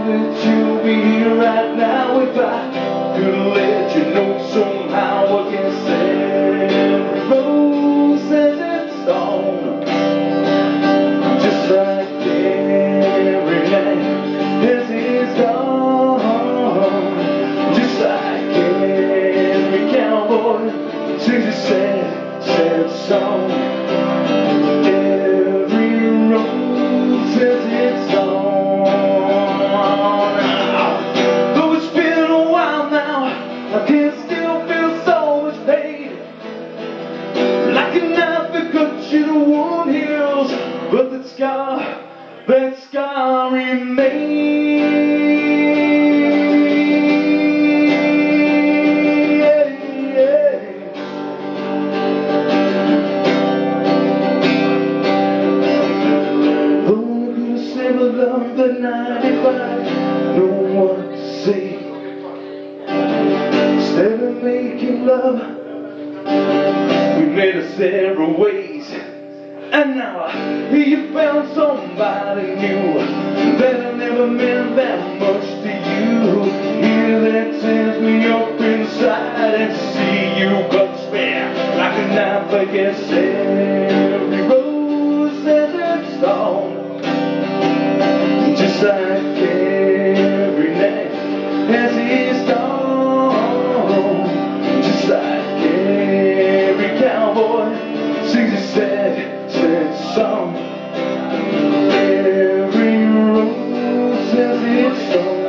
that you'll be here right now. If I could let you know somehow, I guess every rose has its own. Just like every night has its dawn. Just like every cowboy sings a sad, sad song. Every rose has its own. Though it's been a while now, I can still feel so much pain. Like a knife that cuts you to wound heals, but that scar remains. Love the night if I know what to say. Instead of making love, we made us several ways. And now you found somebody new that never meant that much to you. Here that tears me up inside, and see you cut spare like a knife. I guess every rose has its thorn. Just like every night has its dawn. Just like every cowboy sings a sad, sad song. Every rose has its song.